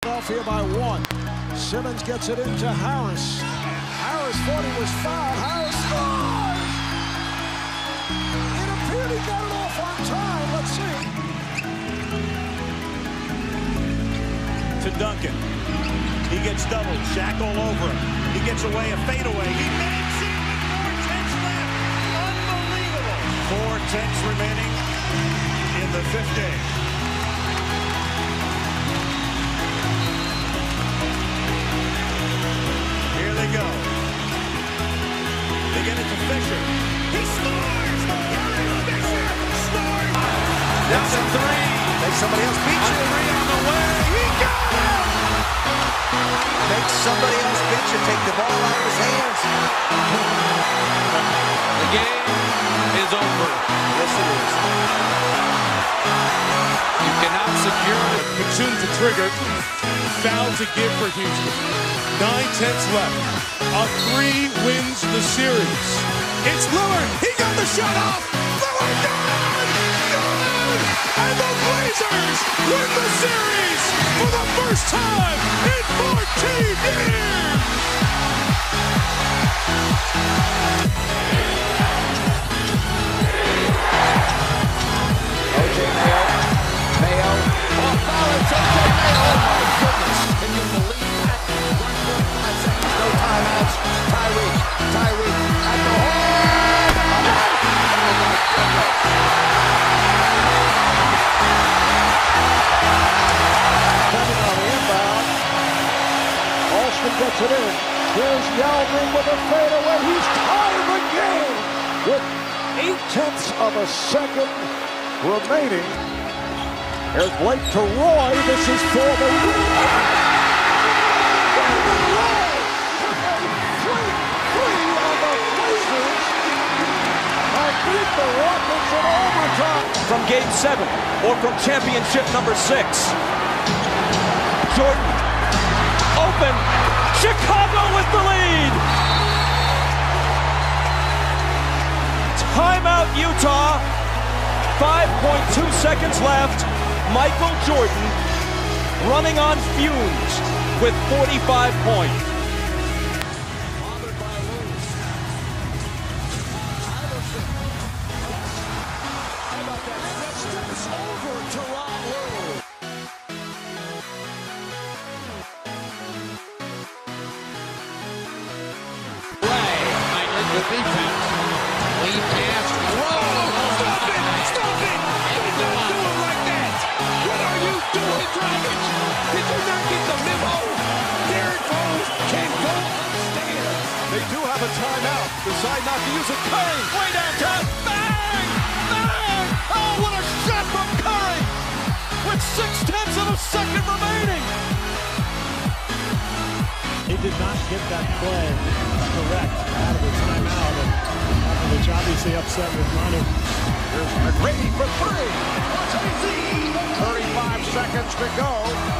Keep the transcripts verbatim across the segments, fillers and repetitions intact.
Philadelphia by one. Simmons gets it into Harris. Harris thought he was fouled. Harris scores! It appeared he got it off on time. Let's see. To Duncan. He gets doubled. Shaq all over him. He gets away a fadeaway. He makes it with four tenths left. Unbelievable. Four tenths remaining in the fifth game. Here they go. They get it to Fisher. He scores! Fisher scores! That's a three. Make somebody else beat you. Three on the way. He got it! Make somebody else beat you. Take the ball out of his hands. The game is over. Yes, it is. You cannot secure it. Batum to trigger. Foul to give for Houston. Nine tenths left. A three wins the series. It's Lillard. He got the shot off. Lillard good! Good! And the Blazers win the series for the first time in fourteen years! O J Mayo. Mayo. Oh, foul. It's O J Mayo. Oh, my goodness. Can you believe that? one point five seconds. No timeouts. Tyreek. Tyreek at the hole. Oh, my goodness. Coming on the inbound. Alston gets it in. Here's Yeldon with a fadeaway. He's tied the game with eight tenths of a second remaining. Here's Blake to Roy. This is for the win. Roy! three three on the Blazers. And beat the Rockets in overtime. From game seven or from championship number six. Jordan open. Chicago with the lead. Timeout Utah. five point two seconds left. Michael Jordan running on fumes with forty-five points. Bothered by Lewis. Iverson. How about that? That steps over to Ron Lewis. The defense. Lead pass. Whoa! Stop it! Stop it! You don't do it like that! What are you doing, Dragic? Did you not get the memo? Derrick Rose can go upstairs. They do have a timeout. Decide not to use it. Curry way downtown. Bang! Bang! Oh, what a shot from Curry! With six tenths of a second remaining. He did not get that play correct out of the timeout, and Popovich obviously upset with Manu. Here's McGrady for three. thirty-five seconds to go.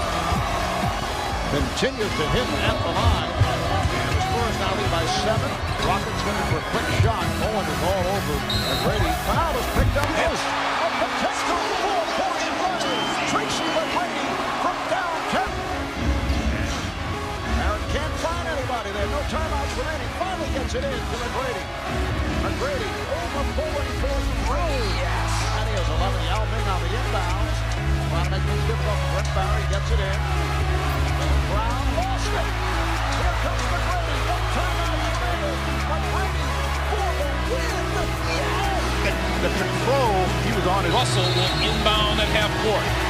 Continues to hit at the line. And the Spurs now lead by seven. Rockets looking for a quick shot. Owen is all over McGrady. Foul is picked up. This a potential four-point play. Tracy McGrady from downtown. Can't find anybody there. No timeouts remaining. Finally gets it in to McGrady. McGrady over pulling for three. Yes. And he has eleven. Yao Ming on the inbounds. Trying to make things difficult. Brett Barry gets it in. Brown lost it. Here comes McGrady. No timeouts remaining. McGrady for the win. Yes. The control, he was on his... Russell will inbound at half court.